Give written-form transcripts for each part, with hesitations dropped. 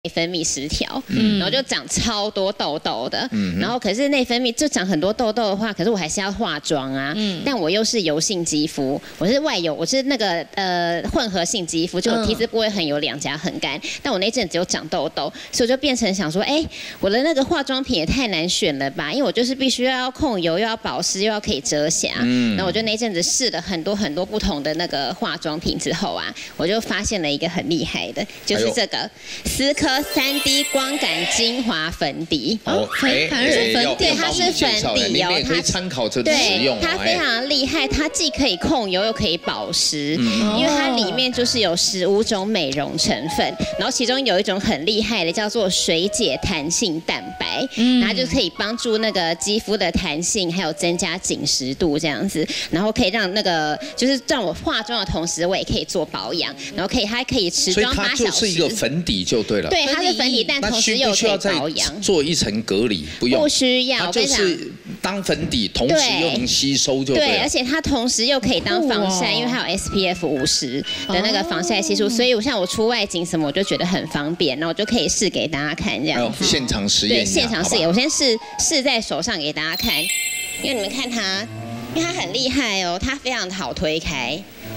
内分泌失调，然后就长超多痘痘的，然后可是内分泌就长很多痘痘的话，可是我还是要化妆啊，但我又是油性肌肤，我是外油，我是那个混合性肌肤，就我皮脂不会很油，两颊很干，但我那阵子有长痘痘，所以我就变成想说，哎，我的那个化妆品也太难选了吧，因为我就是必须要控油，又要保湿，又要可以遮瑕，然后我就那阵子试了很多不同的那个化妆品之后啊，我就发现了一个很厉害的，就是这个思科3D 光感精华粉底。 哦， 反而是粉底， 对，它是粉底哦， 也可以参考这个使用。 它非常厉害，它既可以控油又可以保湿，因为它里面就是有15种美容成分，然后其中有一种很厉害的叫做水解弹性蛋白，它就可以帮助那个肌肤的弹性，还有增加紧实度这样子，然后可以让那个就是让我化妆的同时，我也可以做保养，然后它可以持妆8小时。 所以它就是一个粉底就对了。 对，它是粉底，但同时又可以保养。 做一层隔离，不用。 不需要， 它就是当粉底，同时又能吸收就对了。 对，而且它同时又可以当防晒，因为它有 SPF 50的那个防晒系数，所以像我出外景什么，我就觉得很方便，然后我就可以试给大家看这样子。 现场实验。 对，现场试验，我先试在手上给大家看，因为你们看它，因为它很厉害哦，它非常的好推开。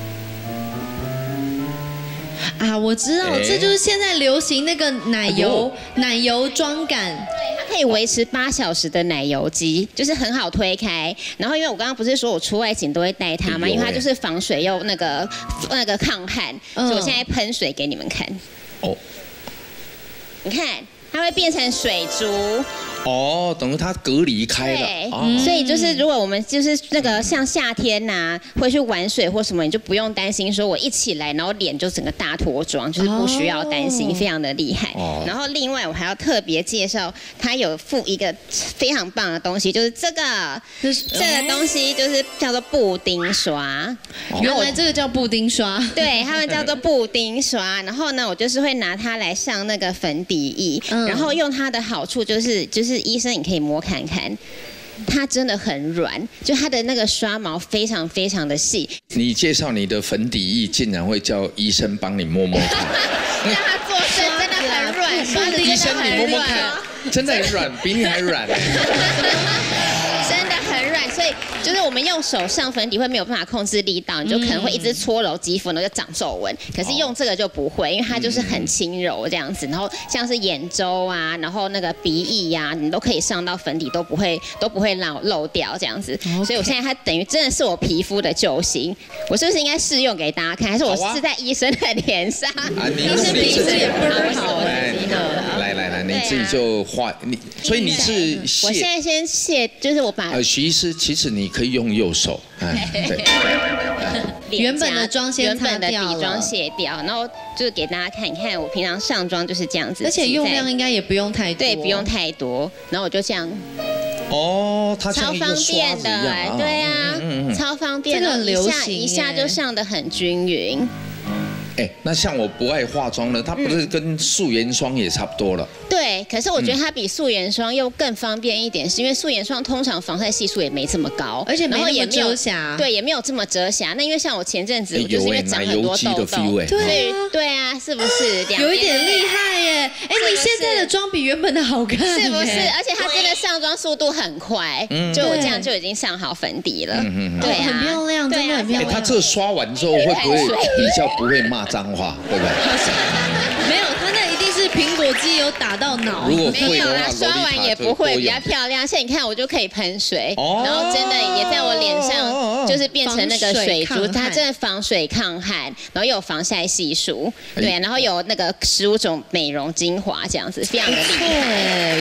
啊，我知道，这就是现在流行那个奶油妆感。 对，它可以维持8小时的奶油肌，就是很好推开。然后因为我刚刚不是说我出外景都会带它嘛，因为它就是防水又那个抗汗，所以我现在喷水给你们看。哦，你看它会变成水珠。 哦，等于它隔离开了。 对，所以就是如果我们就是那个像夏天呐，会去玩水或什么，你就不用担心说我一起来，然后脸就整个大脱妆，就是不需要担心，非常的厉害。然后另外我还要特别介绍，它有附一个非常棒的东西，就是这个东西就是叫做布丁刷。 原来这个叫布丁刷。 对，他们叫做布丁刷。然后呢，我就是会拿它来上那个粉底液，然后用它的好处就是医生，你可以摸看看，它真的很软，就它的那个刷毛非常的细。 你介绍你的粉底液，竟然会叫医生帮你摸摸看， 让他做事真的很软，刷的医生你摸摸看，真的很软，比你还软。真的很软，所以就是我们用手上粉底会没有办法控制力道，你就可能会一直搓揉肌肤，然后就长皱纹。可是用这个就不会，因为它就是很轻柔这样子。然后像是眼周啊，然后那个鼻翼呀，你都可以上到粉底，都不会漏掉这样子。所以我现在它等于真的是我皮肤的救星。我是不是应该试用给大家看？还是我试在医生的脸上？ 你是鼻子也不好， 来，你自己就画你，所以你是我现在先卸，就是我把徐医师，其实你可以用右手，对， 原本的妆先擦掉了， 原本的底妆卸掉，然后就是给大家看，你看我平常上妆就是这样子， 而且用量应该也不用太多， 对，不用太多，然后我就这样。 哦，它超方便的，对啊，超方便， 这个很流行， 一下就上得很均匀。 哎，那像我不爱化妆的，它不是跟素颜霜也差不多了？ 对，可是我觉得它比素颜霜又更方便一点，是因为素颜霜通常防晒系数也没这么高， 而且没那么遮瑕， 对，也没有这么遮瑕。那因为像我前阵子，我就是因为长很多痘痘，对啊，是不是？ 有一点厉害耶！哎，你现在的妆比原本的好看， 是不是？而且它真的上妆速度很快，就我这样就已经上好粉底了，对啊， 很漂亮，真的很漂亮。 它这刷完之后会不会比较不会骂脏话，对不对？ 没有，它那一定是苹果肌有打到脑。 如果没有啦，刷完也不会比较漂亮。现在你看，我就可以喷水，然后真的也在我脸上就是变成那个水珠，它真的防水抗汗，然后又有防晒系数，对，然后有那个15种美容精华这样子，非常的厉害。